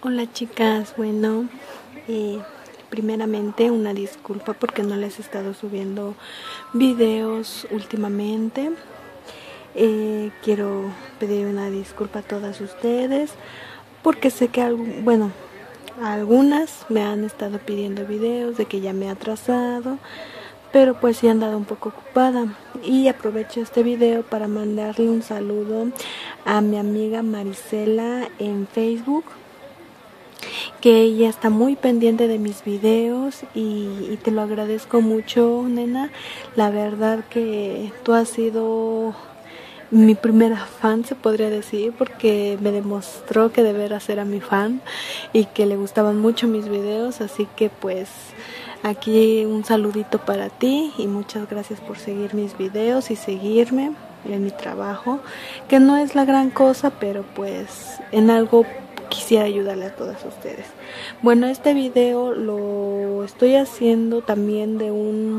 Hola chicas, bueno, primeramente una disculpa porque no les he estado subiendo videos últimamente. Quiero pedir una disculpa a todas ustedes porque sé que algunas me han estado pidiendo videos de que ya me he atrasado, pero pues sí he andado un poco ocupada. Y aprovecho este video para mandarle un saludo a mi amiga Marisela en Facebook, que ella está muy pendiente de mis videos y te lo agradezco mucho, nena. La verdad que tú has sido mi primera fan, se podría decir, porque me demostró que de veras era mi fan y que le gustaban mucho mis videos, así que pues aquí un saludito para ti y muchas gracias por seguir mis videos y seguirme en mi trabajo, que no es la gran cosa, pero pues en algo quisiera ayudarle a todas ustedes. Bueno, este video lo estoy haciendo también de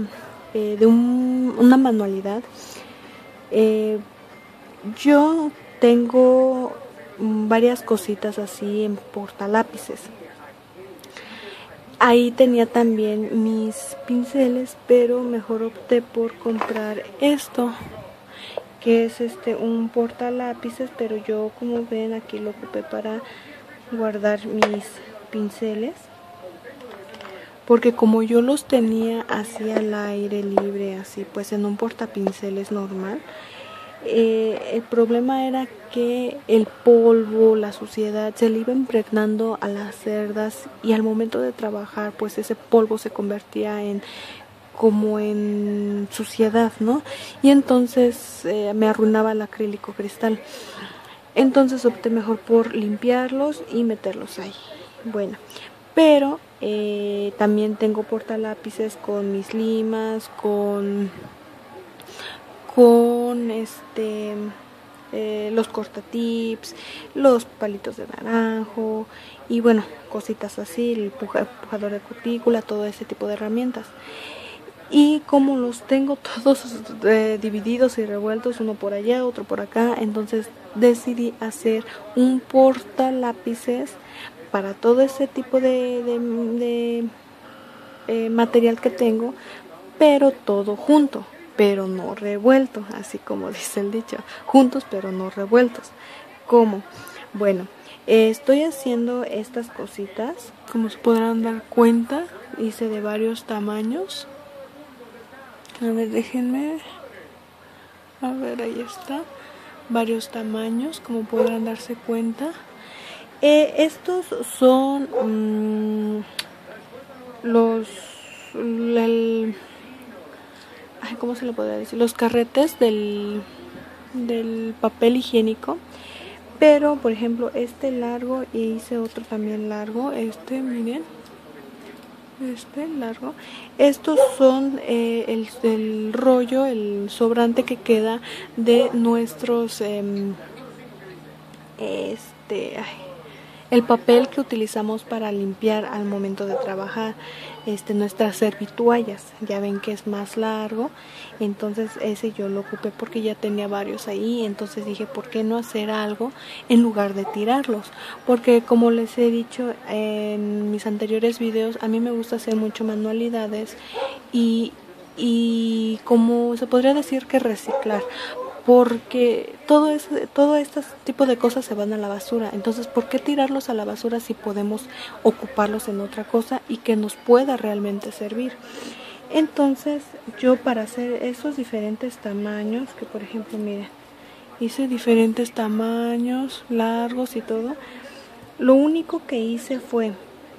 una manualidad. Yo tengo varias cositas así en portalápices. Ahí tenía también mis pinceles, pero mejor opté por comprar esto, que es un portalápices, pero yo, como ven, aquí lo ocupé para guardar mis pinceles, porque como yo los tenía así al aire libre, así pues en un portapinceles normal, el problema era que el polvo, la suciedad se le iba impregnando a las cerdas y al momento de trabajar pues ese polvo se convertía como en suciedad, ¿no? Y entonces me arruinaba el acrílico cristal. Entonces opté mejor por limpiarlos y meterlos ahí. Bueno, pero también tengo portalápices con mis limas, con los cortatips, los palitos de naranjo y bueno, cositas así, el pujador de cutícula, todo ese tipo de herramientas. Y como los tengo todos divididos y revueltos, uno por allá, otro por acá, entonces decidí hacer un portalápices para todo ese tipo de material que tengo, pero todo junto, pero no revuelto, así como dice el dicho, juntos pero no revueltos. ¿Cómo? Bueno, estoy haciendo estas cositas, como se podrán dar cuenta, hice de varios tamaños. A ver, déjenme. A ver, ahí está. Varios tamaños, como podrán darse cuenta. Estos son ¿cómo se le podría decir? Los carretes del papel higiénico. Pero, por ejemplo, este largo, y hice otro también largo. Miren. Largo. Estos son el rollo, el sobrante que queda de nuestros el papel que utilizamos para limpiar al momento de trabajar, nuestras servituallas. Ya ven que es más largo, entonces ese yo lo ocupé porque ya tenía varios ahí. Entonces dije, ¿por qué no hacer algo en lugar de tirarlos? Porque como les he dicho en mis anteriores videos, a mí me gusta hacer mucho manualidades y como se podría decir que reciclar, porque todo este tipo de cosas se van a la basura. Entonces, ¿por qué tirarlos a la basura si podemos ocuparlos en otra cosa y que nos pueda realmente servir? Entonces, yo para hacer esos diferentes tamaños, que por ejemplo, miren, hice diferentes tamaños, largos y todo, lo único que hice fue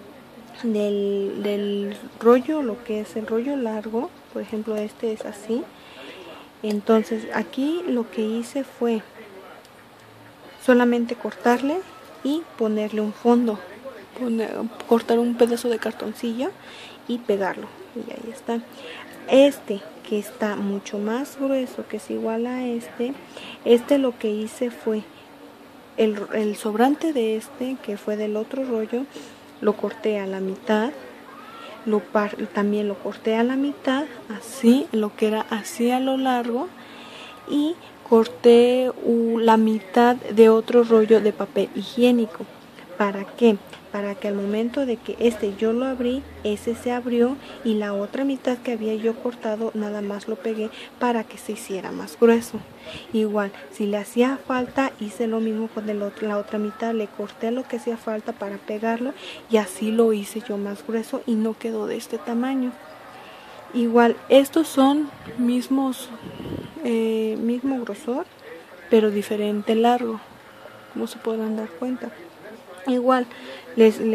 del rollo, lo que es el rollo largo, por ejemplo, este es así. Entonces aquí lo que hice fue solamente cortarle y ponerle un fondo, cortar un pedazo de cartoncillo y pegarlo, y ahí está. Que está mucho más grueso, que es igual a lo que hice fue el sobrante de que fue del otro rollo, lo corté a la mitad. También lo corté a la mitad, así, lo que era así a lo largo, y corté la mitad de otro rollo de papel higiénico ¿Para qué? Para que al momento de que yo lo abrí, ese se abrió y la otra mitad que había yo cortado nada más lo pegué para que se hiciera más grueso. Igual, si le hacía falta, hice lo mismo con la otra mitad, le corté lo que hacía falta para pegarlo y así lo hice yo más grueso y no quedó de este tamaño. Igual, estos son mismo grosor, pero diferente largo, como se podrán dar cuenta. Igual, le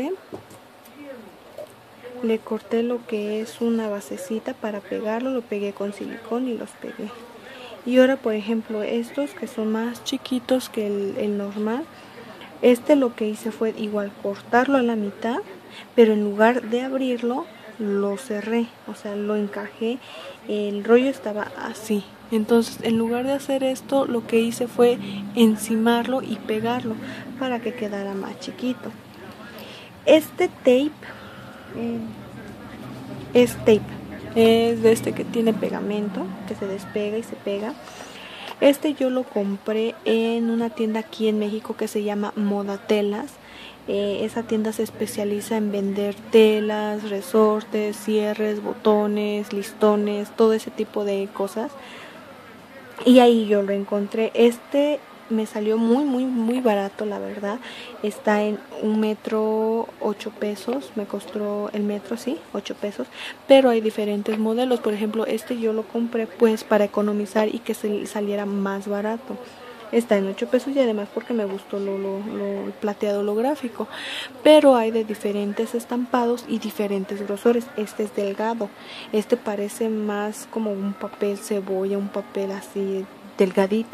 corté lo que es una basecita para pegarlo, lo pegué con silicón y los pegué. Y ahora, por ejemplo, estos que son más chiquitos que el normal, lo que hice fue igual cortarlo a la mitad, pero en lugar de abrirlo, lo cerré, o sea, lo encajé, el rollo estaba así. Entonces, en lugar de hacer esto, lo que hice fue encimarlo y pegarlo para que quedara más chiquito. Este tape es de este que tiene pegamento, que se despega y se pega. Yo lo compré en una tienda aquí en México que se llama Moda Telas. Esa tienda se especializa en vender telas, resortes, cierres, botones, listones, todo ese tipo de cosas. Y ahí yo lo encontré. Me salió muy barato, la verdad. Está en 1 metro 8 pesos. Me costó el metro, sí, 8 pesos. Pero hay diferentes modelos. Por ejemplo, yo lo compré pues para economizar y que se saliera más barato. Está en 8 pesos y además porque me gustó lo plateado holográfico. Pero hay de diferentes estampados y diferentes grosores. Este es delgado. Parece más como un papel cebolla, un papel así delgadito.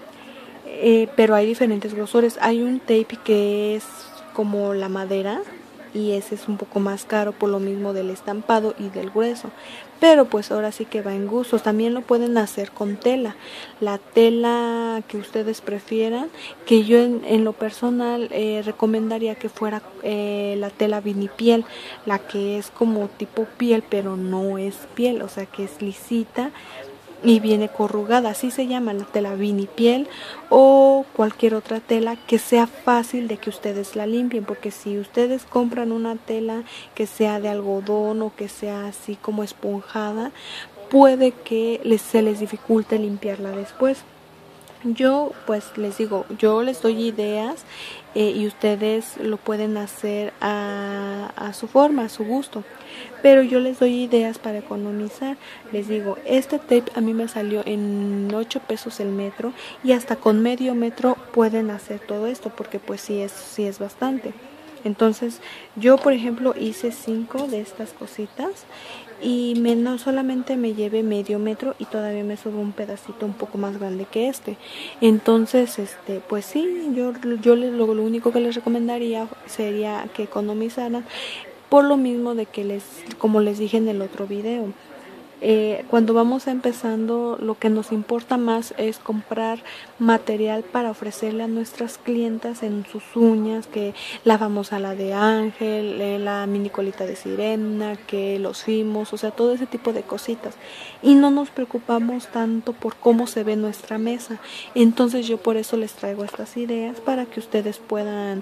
Pero hay diferentes grosores. Hay un tape que es como la madera y ese es un poco más caro por lo mismo del estampado y del grueso, pero pues ahora sí que va en gustos. También lo pueden hacer con tela, la tela que ustedes prefieran, que yo en lo personal recomendaría que fuera la tela vinipiel, la que es como tipo piel pero no es piel, o sea que es lisita y viene corrugada, así se llama la tela vinipiel o cualquier otra tela que sea fácil de que ustedes la limpien, porque si ustedes compran una tela que sea de algodón o que sea así como esponjada, puede que se les dificulte limpiarla después. Yo pues les digo, yo les doy ideas y ustedes lo pueden hacer a su forma, a su gusto, pero yo les doy ideas para economizar. Les digo, este tape a mí me salió en 8 pesos el metro y hasta con medio metro pueden hacer todo esto porque pues sí es bastante. Entonces yo por ejemplo hice 5 de estas cositas y no solamente me llevé medio metro y todavía me sobró un pedacito un poco más grande que entonces pues sí, yo lo único que les recomendaría sería que economizaran por lo mismo de que como les dije en el otro video. Cuando vamos empezando, lo que nos importa más es comprar material para ofrecerle a nuestras clientas en sus uñas, que la famosa la de ángel, la mini colita de sirena, que los fimos, o sea, todo ese tipo de cositas. Y no nos preocupamos tanto por cómo se ve nuestra mesa. Entonces yo por eso les traigo estas ideas para que ustedes puedan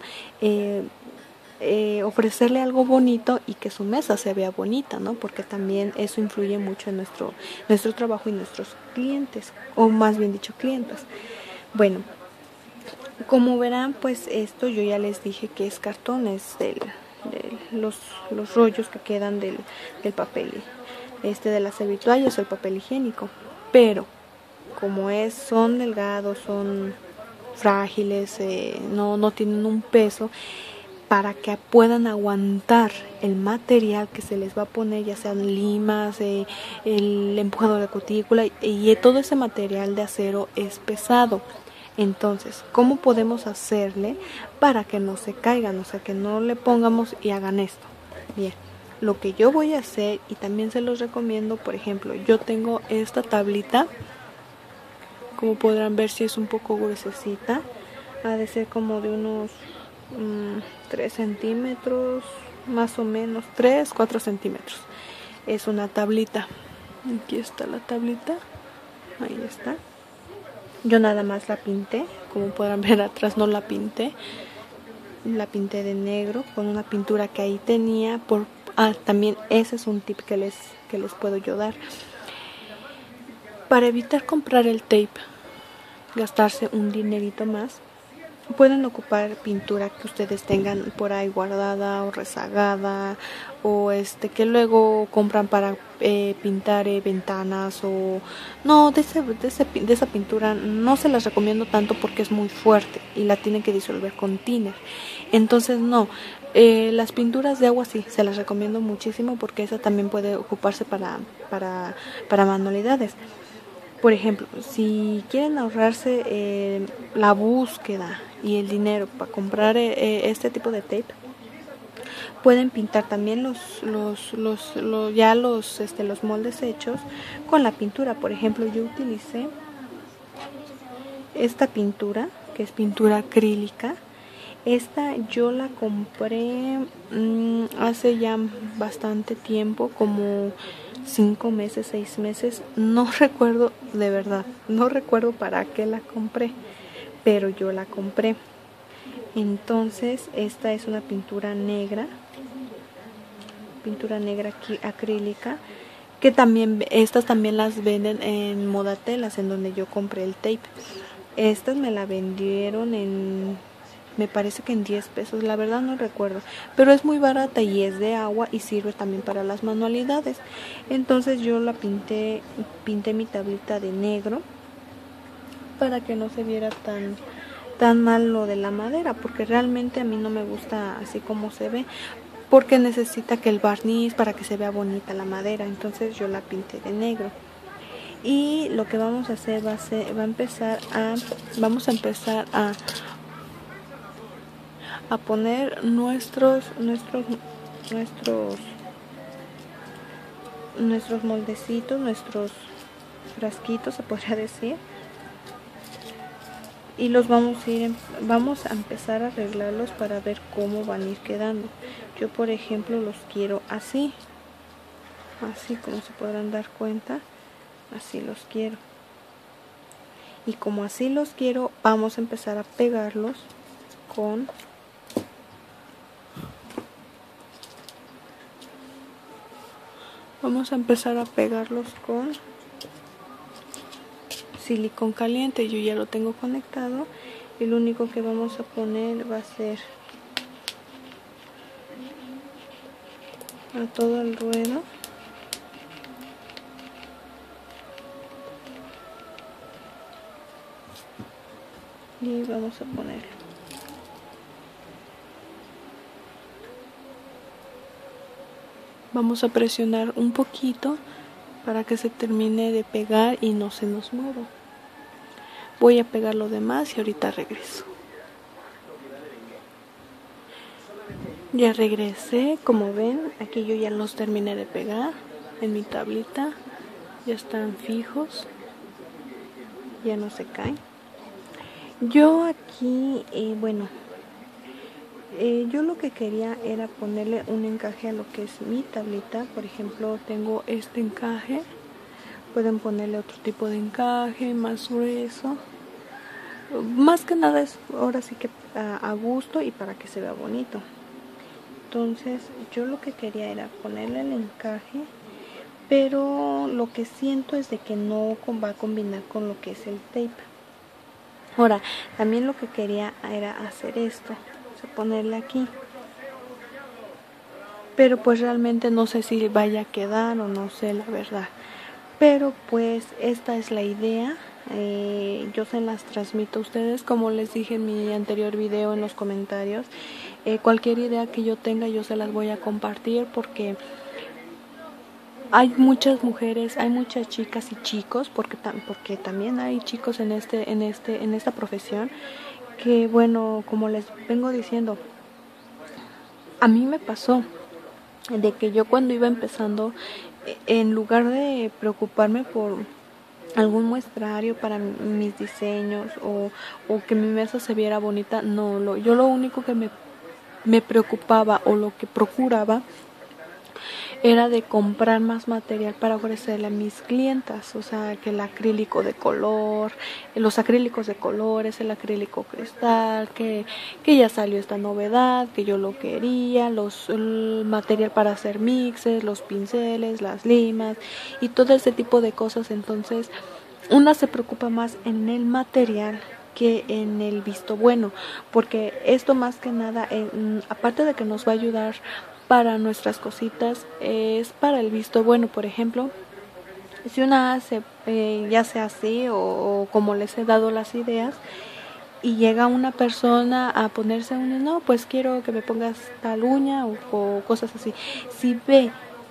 ofrecerle algo bonito y que su mesa se vea bonita, ¿no? Porque también eso influye mucho en nuestro trabajo y nuestros clientes, o más bien dicho clientes. Bueno, como verán, pues esto yo ya les dije que es cartón, es los rollos que quedan del papel, de las servitoallas o el papel higiénico. Pero como son delgados, son frágiles, no tienen un peso, para que puedan aguantar el material que se les va a poner, ya sean limas, el empujador de cutícula y todo ese material de acero es pesado. Entonces, ¿cómo podemos hacerle para que no se caigan? O sea, que no le pongamos y hagan esto. Bien, lo que yo voy a hacer, y también se los recomiendo, por ejemplo, yo tengo esta tablita, como podrán ver si es un poco gruesecita, ha de ser como de unos 3 centímetros, más o menos 3-4 centímetros. Es una tablita. Aquí está la tablita, ahí está. Yo nada más la pinté, como podrán ver atrás no la pinté. la pinté de negro con una pintura que ahí tenía. También ese es un tip que les puedo yo dar. Para evitar comprar el tape, gastarse un dinerito más, pueden ocupar pintura que ustedes tengan por ahí guardada o rezagada, o que luego compran para pintar ventanas, o no, de esa pintura no se las recomiendo tanto porque es muy fuerte y la tienen que disolver con thinner. Entonces no, las pinturas de agua sí, se las recomiendo muchísimo porque esa también puede ocuparse para manualidades. Por ejemplo, si quieren ahorrarse la búsqueda y el dinero para comprar este tipo de tape, pueden pintar también los moldes hechos con la pintura. Por ejemplo, yo utilicé esta pintura, que es pintura acrílica. Esta yo la compré hace ya bastante tiempo, como 5 meses, 6 meses, no recuerdo, de verdad, no recuerdo para qué la compré, pero yo la compré. Entonces esta es una pintura negra acrílica, que también, estas también las venden en Modatelas, en donde yo compré el tape. Estas me la vendieron me parece que en 10 pesos, la verdad no recuerdo, pero es muy barata y es de agua y sirve también para las manualidades. Entonces yo la pinté mi tablita de negro para que no se viera tan mal lo de la madera, porque realmente a mí no me gusta así como se ve, porque necesita que el barniz para que se vea bonita la madera. Entonces yo la pinté de negro. Y lo que vamos a hacer vamos a empezar a poner nuestros moldecitos, nuestros frasquitos, se podría decir, y los vamos a empezar a arreglarlos para ver cómo van a ir quedando. Yo, por ejemplo, los quiero así como se podrán dar cuenta, así los quiero. Y como así los quiero, vamos a empezar a pegarlos con silicón caliente. Yo ya lo tengo conectado y lo único que vamos a poner va a ser a todo el ruedo. Y vamos a ponerlo. Vamos a presionar un poquito para que se termine de pegar y no se nos mueva. Voy a pegar lo demás y ahorita regreso. Ya regresé, como ven, aquí yo ya los terminé de pegar en mi tablita. Ya están fijos, ya no se caen. Yo aquí, yo lo que quería era ponerle un encaje a lo que es mi tablita. Por ejemplo, tengo este encaje. Pueden ponerle otro tipo de encaje más grueso. Más que nada es ahora sí que a gusto y para que se vea bonito. Entonces yo lo que quería era ponerle el encaje, pero lo que siento es de que no va a combinar con lo que es el tape. Ahora, también lo que quería era hacer esto, o sea, ponerle aquí. Pero pues realmente no sé si vaya a quedar o no sé, la verdad. Pero pues esta es la idea. Yo se las transmito a ustedes, como les dije en mi anterior video en los comentarios. Cualquier idea que yo tenga yo se las voy a compartir, porque hay muchas mujeres, hay muchas chicas y chicos, porque también hay chicos en esta profesión, que bueno, como les vengo diciendo, a mí me pasó de que yo cuando iba empezando, en lugar de preocuparme por algún muestrario para mis diseños o que mi mesa se viera bonita, yo lo único que me preocupaba o lo que procuraba era de comprar más material para ofrecerle a mis clientas, o sea, que el acrílico de color, los acrílicos de colores, el acrílico cristal, que ya salió esta novedad, que yo lo quería, el material para hacer mixes, los pinceles, las limas y todo ese tipo de cosas. Entonces, una se preocupa más en el material que en el visto bueno, porque esto más que nada, aparte de que nos va a ayudar para nuestras cositas, es para el visto bueno. Por ejemplo, si una hace, ya sea así o como les he dado las ideas, y llega una persona a ponerse no, pues quiero que me pongas tal uña o cosas así. Si ve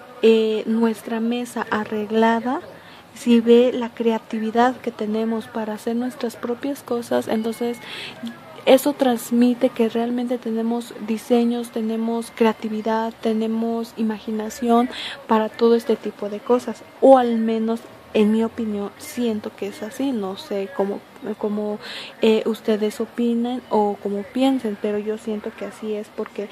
nuestra mesa arreglada, si ve la creatividad que tenemos para hacer nuestras propias cosas, entonces eso transmite que realmente tenemos diseños, tenemos creatividad, tenemos imaginación para todo este tipo de cosas, o al menos en mi opinión siento que es así. No sé cómo ustedes opinan o cómo piensen, pero yo siento que así es, porque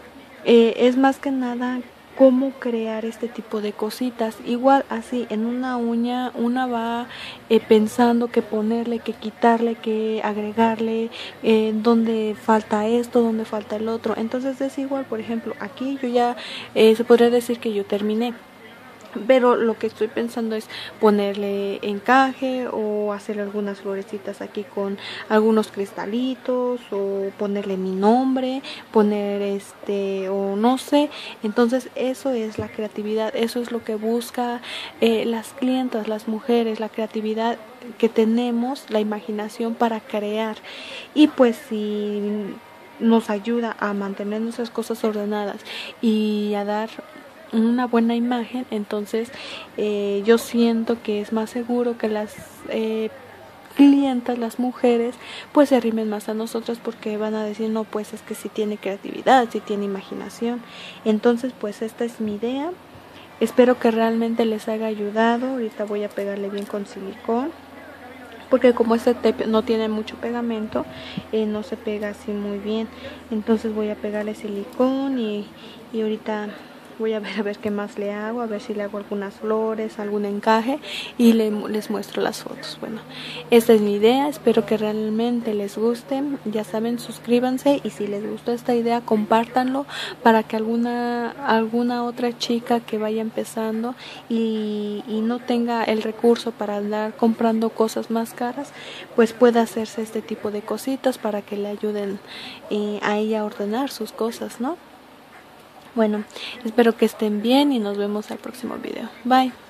es más que nada cómo crear este tipo de cositas. Igual así en una uña una va pensando qué ponerle, qué quitarle, qué agregarle, dónde falta esto, dónde falta el otro. Entonces es igual. Por ejemplo, aquí yo ya se podría decir que yo terminé, pero lo que estoy pensando es ponerle encaje o hacer algunas florecitas aquí con algunos cristalitos, o ponerle mi nombre, poner o no sé. Entonces eso es la creatividad, eso es lo que busca las clientas, las mujeres, la creatividad que tenemos, la imaginación para crear. Y pues si nos ayuda a mantener nuestras cosas ordenadas y a dar una buena imagen, entonces yo siento que es más seguro que las clientas, las mujeres, pues se arrimen más a nosotras, porque van a decir, no, pues es que sí tiene creatividad, sí tiene imaginación. Entonces pues esta es mi idea, espero que realmente les haya ayudado. Ahorita voy a pegarle bien con silicón, porque como este tape no tiene mucho pegamento, no se pega así muy bien. Entonces voy a pegarle silicón y ahorita voy a ver qué más le hago, a ver si le hago algunas flores, algún encaje, y les muestro las fotos. Bueno, esta es mi idea, espero que realmente les guste. Ya saben, suscríbanse, y si les gustó esta idea, compártanlo para que alguna otra chica que vaya empezando y no tenga el recurso para andar comprando cosas más caras, pues pueda hacerse este tipo de cositas para que le ayuden a ella a ordenar sus cosas, ¿no? Bueno, espero que estén bien y nos vemos al próximo video. Bye.